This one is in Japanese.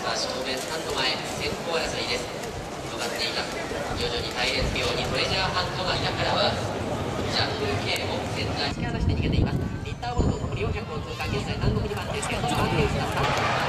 さあ正面スタンド前先行争いです。広がっています。徐々に隊列ようにトレジャーハントが間からはジャングル系をセンター突き放して逃げています。リッターボルト残り400を通過、現在単独2番手、セカンド番手をスタート。